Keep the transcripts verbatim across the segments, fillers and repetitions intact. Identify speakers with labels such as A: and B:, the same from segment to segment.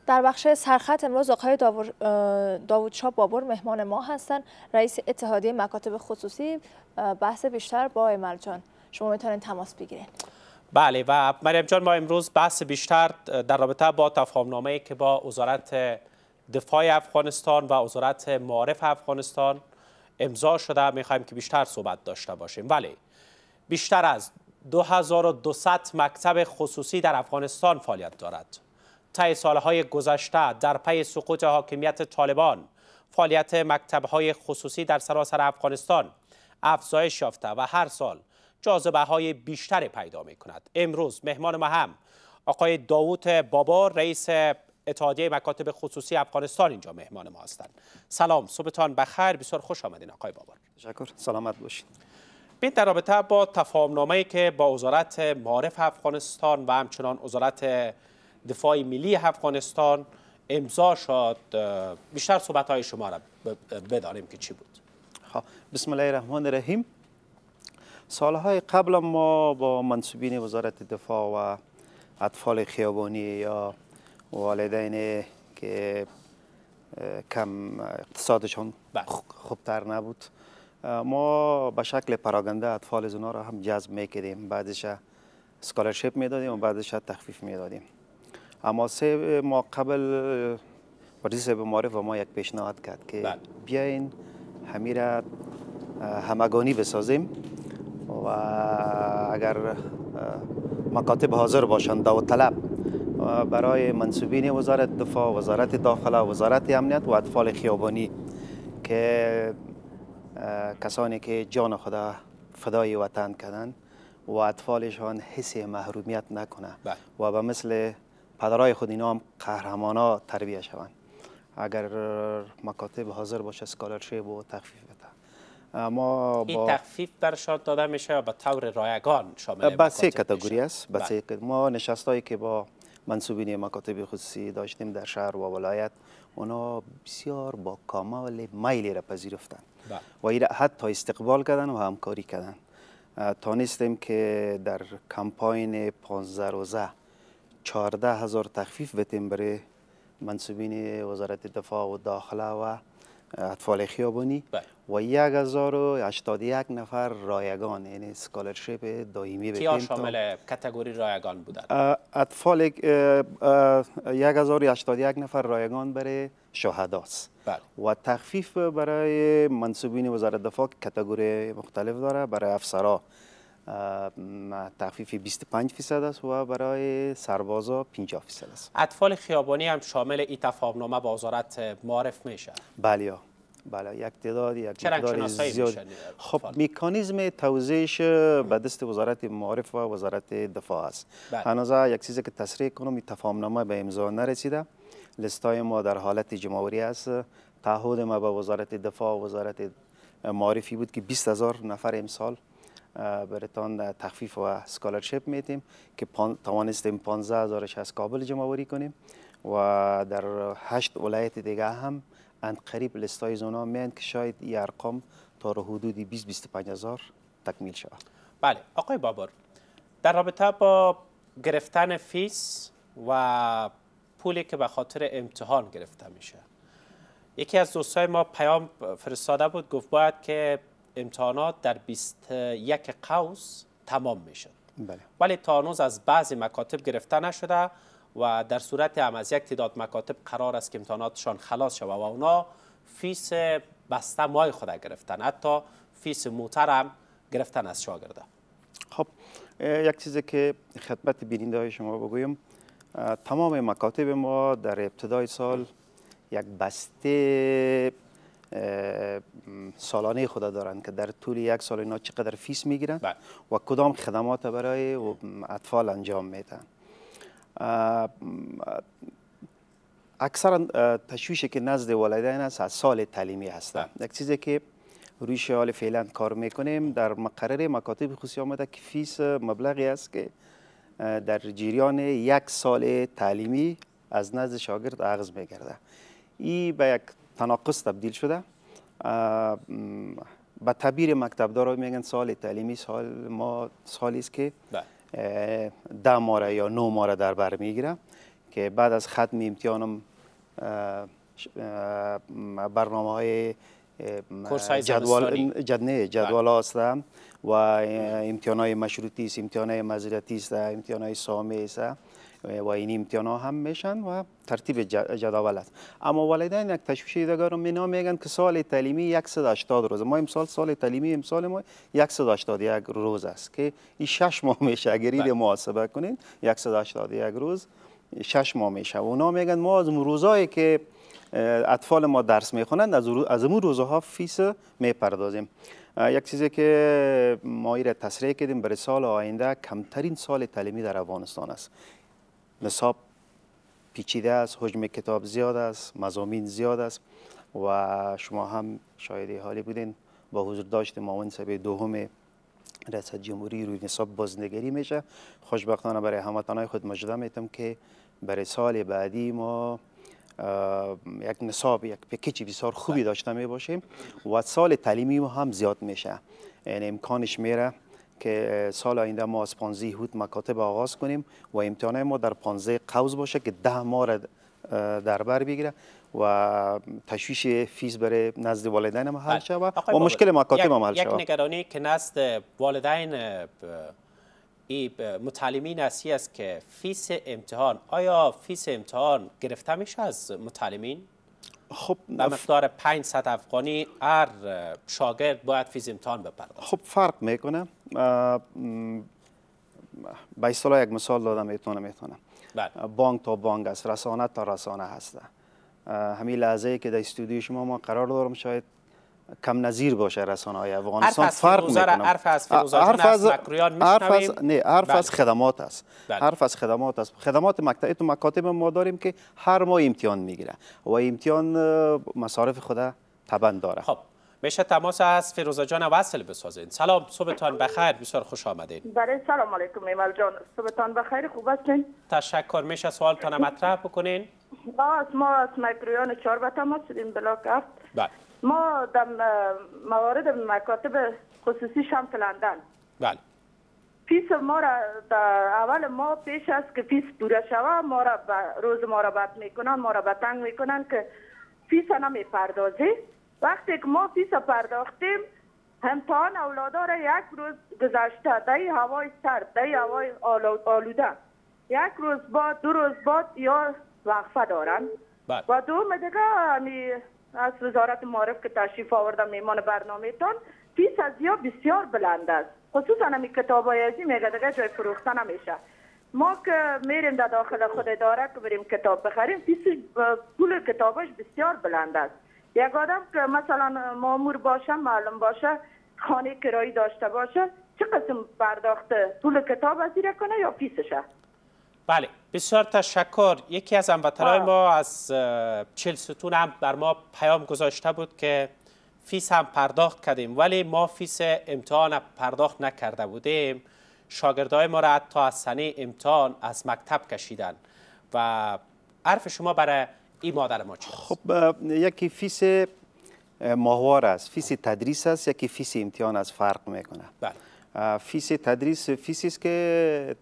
A: در بخش سرخط امروز آقای داوودشاه بابر مهمان ما هستند، رئیس اتحادیه مکاتب خصوصی. بحث بیشتر با ایمل جان، شما میتونید تماس بگیرید.
B: بله و مریم جان، ما امروز بحث بیشتر در رابطه با تفاهم‌نامه‌ای که با وزارت دفاع افغانستان و وزارت معارف افغانستان امضا شده میخوایم که بیشتر صحبت داشته باشیم. ولی بیشتر از دو هزار و دویست مکتب خصوصی در افغانستان فعالیت دارد. طی سالهای گذشته در پی سقوط حاکمیت طالبان فعالیت مکتب‌های خصوصی در سراسر افغانستان افزایش یافته و هر سال جاذبه‌های بیشتری پیدا می‌کند. امروز مهمان ما هم آقای داوود بابر، رئیس اتحادیه مکاتب خصوصی افغانستان اینجا مهمان ما هستند. سلام، صبحتان بخیر، بسیار خوش آمدین آقای بابر.
C: تشکر، سلامت باشید.
B: بین در رابطه با تفاهم‌نامه‌ای که با وزارت معارف افغانستان و همچنان وزارت دفاع ملی افغانستان امضا شد، بیشتر صحبت‌های شما را بدانیم که چی بود.
C: خب، بسم الله الرحمن الرحیم. سالهای قبل ما با منصوبین وزارت دفاع و اطفال خیابانی یا والدین که کم اقتصادشان خوبتر نبود، ما به شکل پراگنده اطفال از اونا را هم جذب میکردیم، بعدش اسکالرشپ میدادیم و بعدش تخفیف میدادیم. اما سه ماه قبل رئیس معارف و ما یک پیشنهاد کرد که بله. بیاین همیره همگانی بسازیم و اگر مکاتب حاضر باشند داوطلب برای منصوبین وزارت دفاع، وزارت داخله، وزارت امنیت و اطفال خیابانی که کسانی که جان خدا فدای وطن کردند و اطفالشان حس محرومیت نکنه بله. و به مثل پدرای خود اینا هم قهرمانا تربیت شوند. اگر مکاتب حاضر باشه اسکالرشپ و تخفیف بده. ما با
B: این تخفیف برشان داده میشه به طور رایگان شامل
C: به سه کاتگوری است. ما نشستایی که با منصوبین مکاتب خصوصی داشتیم در شهر و ولایت، اونا بسیار با کامل میل را پذیرفتند و این حتی استقبال کردن و همکاری کردن. تانستیم که در کمپاین پانزده روزه چهارده هزار تخفیف بدیم برای منصوبین وزارت دفاع و داخله و اطفال خیابانی و یک هزار و هشتاد و یک نفر رایگان، یعنی اسکالرشپ دائمی بدیم.
B: کیا شامل کاتگوری رایگان بودند؟
C: اطفال یک هزار و هشتاد و یک نفر رایگان برای شهداست و تخفیف برای منصوبین وزارت دفاع کاتگوری مختلف داره. برای افسرها تخفیف بیست و پنج درصد است و برای سربازا پنجاه درصد است.
B: اطفال خیابانی هم شامل این تفاهم‌نامه با وزارت معارف میشه؟
C: بله بله، یک تعداد یک مقدار زیاد. خب مکانیزم توزیعش به دست وزارت معارف و وزارت دفاع است. هنوز یک چیزی که تصریح کنم، این تفاهم‌نامه به امضا نرسیده. لیستای ما در حالت جمهوری است. تعهد ما به وزارت دفاع و وزارت معارفی بود که بیست هزار نفر امسال برتان تخفیف و اسکالرشپ میدیم که توانستیم پانزده هزارش از کابل جمع‌آوری کنیم و در هشت ولایت دیگه هم اند قریب لیستای زونا میان که شاید این ارقام تا حدود بیست بیست و پنج هزار تکمیل شود.
B: بله آقای بابر، در رابطه با گرفتن فیس و پولی که به خاطر امتحان گرفته میشه، یکی از دوستای ما پیام فرستاده بود، گفت باید که امتحانات در بیست و یک قوس تمام میشد.
C: بله.
B: ولی تا هنوز از بعضی مکاتب گرفته نشده و در صورت هم از یک تعداد مکاتب قرار است که امتحاناتشان خلاص شود و اونا فیس بسته مای خود گرفتن، حتی فیس موتر هم گرفتن از شاگرده.
C: خب یک چیزی که خدمت بیننده های شما بگویم، تمام مکاتب ما در ابتدای سال یک بسته سالانه خود دارند که در طول یک سال اینا چقدر فیس میگیرن و کدام خدمات برای اطفال انجام میدن. اکثرا تشویشی که نزد والدین است از سال تعلیمی هست. یک چیزی که روی حال فعلا کار میکنیم، در مقرره مکاتب خصوصی آمده که فیس مبلغی است که در جریان یک سال تعلیمی از نزد شاگرد اخذ میگرده. این به یک تناقض تبدیل شده. به تعبیر مکتبدارا میگن سال تعلیمی سال ما سالی است که ده ماه یا نه ماه در بر میگیره که بعد از ختم امتحانم برنامه های جدول جدنه جدول هستم و امتحان های مشروطی است، امتحان های مزیدتی است، امتحان های سامه است و این امتحان ها هم میشن و ترتیب جدول است. اما والدین یک تشویش دیگر رو مینا میگن که سال تعلیمی صد و هشتاد روز، ما امسال سال تعلیمی امسال ما صد و هشتاد و یک روز است که این شش ماه میشه. اگر این محاسبه کنین صد و هشتاد و یک روز شش ماه میشه. اونا میگن ما از روزایی که اطفال ما درس میخونند از از اون روزها فیس میپردازیم. یک چیزی که ما را تصریح کردیم برای سال آینده کمترین سال تعلیمی در افغانستان است. نصاب پیچیده است، حجم کتاب زیاد است، مضامین زیاد است و شما هم شاهد حالی بودین با حضور داشت معاون صاحب دوم ریاست جمهوری روی نصاب بازنگری میشه. خوشبختانه برای هموطنان خود مژده میتم که برای سال بعدی ما یک نصاب یک پکیج بسیار خوبی داشته می باشیم و سال تعلیمی ما هم زیاد میشه. یعنی امکانش میره که سال آینده ما از پانزده هوت مکاتب آغاز کنیم و امتحان ما در پانزده قوس باشه که ده ماه را در بر بگیره و تشویش فیس برای نزد والدین هم حل شود و مشکل مکاتب هم حل شود.
B: یک نگرانی که نزد والدین ای متعلمین هستی است که فیس امتحان، آیا فیس امتحان گرفته میشه از متعلمین؟
C: خب
B: به مقدار پانصد افغانی هر شاگرد باید فیس امتحان بپردازه.
C: خب فرق میکنه. به اصطلاح یک مثال دادم میتونم میتونم بانک تا بانک است، رسانه تا رسانه هست. همین لحظه که در استودیو شما ما قرار دارم شاید کم نظیر باشه رسانه های افغانستان فرق میکنه.
B: حرف از فیروزه جان از مکرویان میشنویم.
C: نه، حرف از خدمات است. حرف از خدمات است. خدمات مکتب تو مکاتب ما داریم که هر ماه امتحان میگیره و امتحان مصارف خود تبند داره.
B: خب میشه تماس از فیروزه جان وصل بسازین. سلام، صبحتان بخیر، بسیار خوش آمدین.
D: بله سلام علیکم ایمل جان، صبحتان بخیر، خوب هستین؟
B: تشکر. میشه سوالتان مطرح بکنین؟
D: باز ما از مکرویان چهار به تماس شدیم بلاک هفت.
B: بله.
D: ما در موارد مکاتب خصوصی شمس لندن
B: بله
D: فیس ما را در اول ما پیش است که فیس پوره شوه ما را روز ما را بد میکنن، ما را به تنگ میکنن که فیس نمی پردازی. وقتی که ما فیس پرداختیم امتحان اولادا را یک روز گذشته دای هوای سرد، دای هوای آلوده، یک روز بعد دو روز بعد یا وقفه دارن.
B: بله.
D: و دوم دیگه همی از وزارت معارف که تشریف آوردم میمان برنامه تان فیس از یا بسیار بلند است، خصوصا همی کتاب های ازی میگه دیگه جای فروخته نمیشه. ما که میریم در داخل خود اداره که بریم کتاب بخریم فیس پول کتابش بسیار بلند است. یک آدم که مثلا مامور باشه، معلم باشه، خانه کرایی داشته باشه چه قسم پرداخت پول کتاب ازیره کنه یا فیسشه؟
B: بله بسیار تشکر. یکی از هموطنان ما از چهل ستون هم بر ما پیام گذاشته بود که فیس هم پرداخت کردیم ولی ما فیس امتحان پرداخت نکرده بودیم. شاگردای ما را حتی از سنه امتحان از مکتب کشیدن و حرف شما برای این مادر ما چیست؟
C: خب یکی فیس ماهوار است، فیس تدریس است، یکی فیس امتحان است، فرق میکنه.
B: بله.
C: فیس تدریس فیسی است که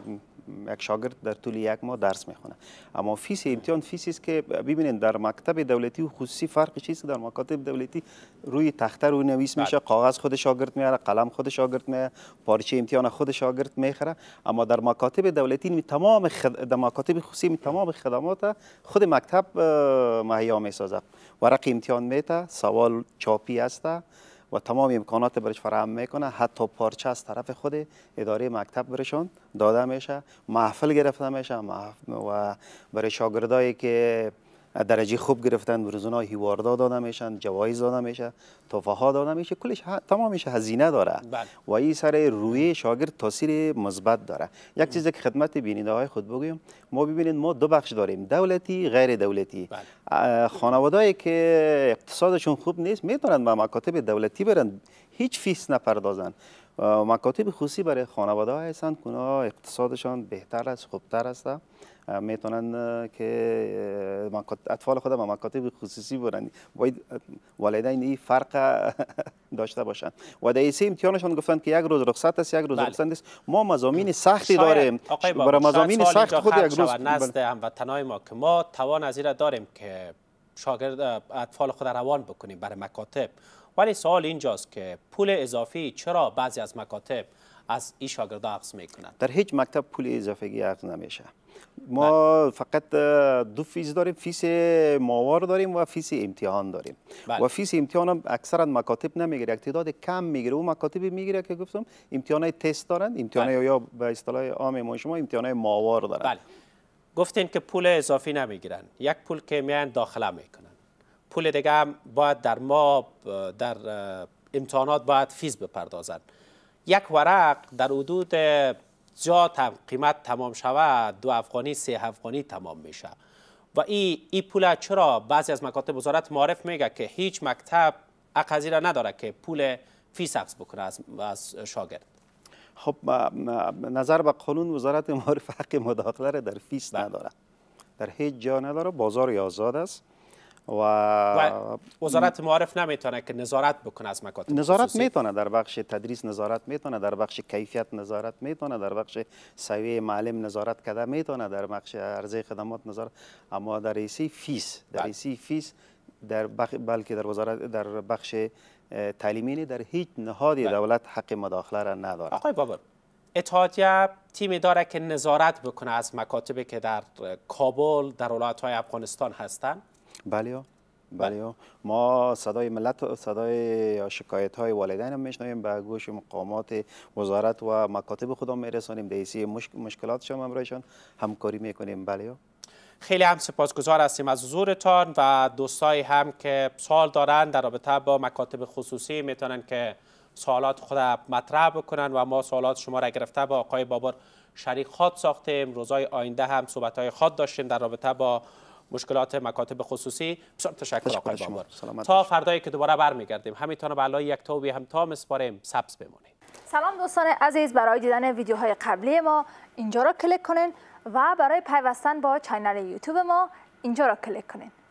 C: یک شاگرد در طول یک ماه درس میخونه، اما فیس امتحان فیسی است که ببینید در مکتب دولتی و خصوصی فرق چیست. در مکاتب دولتی روی تخته روی نویس میشه، کاغذ خود شاگرد میاره، قلم خود شاگرد میاره، پارچه امتحان خود شاگرد میخره. اما در مکاتب دولتی می تمام خد... در مکاتب خصوصی می تمام خدمات خود مکتب مهیا میسازه. ورق امتحان میته، سوال چاپی است و تمام امکانات برش فراهم میکنه، حتی پارچه از طرف خود اداره مکتب برشون داده میشه، محفل گرفته میشه و برای شاگردایی که درجه خوب گرفتن برزونا هیواردا داده میشن، جوایز داده میشه، تحفه ها داده میشه، کلش تمامش هزینه داره.
B: بله.
C: و این سر روی شاگرد تاثیر مثبت داره. یک چیزی که خدمت بیننده های خود بگویم، ما ببینید ما دو بخش داریم، دولتی غیر دولتی.
B: بله.
C: خانوادهایی که اقتصادشون خوب نیست میتونن به مکاتب دولتی برن، هیچ فیس نپردازن. مکاتب خصوصی برای خانواده ها هستند که اقتصادشان بهتر است، خوبتر است میتونن که اطفال خود به مکاتب خصوصی برن. باید والدین این فرق داشته باشند. و در این امتحانشان گفتن که یک روز رخصت است، یک روز رخصت نیست. ما مضامین سختی داریم.
B: برای
C: مضامین سخت خود یک روز
B: نزد هموطنای ما که ما توان از این داریم که شاگرد اطفال خود روان بکنیم برای مکاتب، ولی سوال اینجاست که پول اضافی چرا بعضی از مکاتب از این شاگردا اخذ میکنن؟
C: در هیچ مکتب پول اضافی اخذ نمیشه. ما بله. فقط دو فیس داریم، فیس ماوار داریم و فیس امتحان داریم. بله. و فیس امتحان هم اکثرا مکاتب نمیگیره، یک تعداد کم میگیره. اون مکاتبی میگیره که گفتم امتحانای تست دارن، امتحانای بله. یا به اصطلاح عام ما شما امتحانای ماوار دارن.
B: بله. گفتین که پول اضافی نمیگیرن، یک پول که میان داخله میکنن، پول دیگه هم باید در ما در امتحانات باید فیس بپردازن. یک ورق در حدود زیاد هم قیمت تمام شود دو افغانی سه افغانی تمام میشه و این ای پول چرا بعضی از مکاتب وزارت معارف میگه که هیچ مکتب اقضی را نداره که پول فیس اخذ بکنه از, از شاگرد؟
C: خب نظر به قانون وزارت معارف حق مداخله را در فیس نداره، در هیچ جا نداره. بازار آزاد است و,
B: و وزارت معارف نمیتونه که نظارت بکنه از مکاتب
C: نظارت
B: خصوصی؟
C: میتونه در بخش تدریس نظارت میتونه، در بخش کیفیت نظارت میتونه، در بخش سویه معلم نظارت کرده میتونه، در بخش عرضه خدمات نظارت، اما در ایسی فیس در ایسی فیس در بخ... بلکه در وزارت در بخش تعلیمی در هیچ نهاد دولت حق مداخله را نداره.
B: آقای بابر، اتحادیه تیمی داره که نظارت بکنه از مکاتبی که در کابل در ولایت‌های افغانستان هستند؟
C: بله بله. ما صدای ملت، صدای شکایت های والدین هم میشنویم، به گوش مقامات وزارت و مکاتب خودم میرسانیم، دیسی مشکلاتشان همراهشان همکاری میکنیم. بله.
B: خیلی هم سپاسگزار هستیم از حضورتان و دوستایی هم که سوال دارن در رابطه با مکاتب خصوصی میتونن که سوالات خود مطرح بکنن و ما سوالات شما را گرفته با آقای بابر شریک خواهد ساختیم. روزهای آینده هم صحبت های خواهد داشتیم در رابطه با مشکلات مکاتب خصوصی. بسیار تشکر آقای بابر. تا فردایی که دوباره برمیگردیم همینطور به علای یک توبی هم تا مسپاریم سبز بمونید.
A: سلام دوستان عزیز، برای دیدن ویدیوهای قبلی ما اینجا را کلیک کنین و برای پیوستن با کانال یوتیوب ما اینجا را کلیک کنین.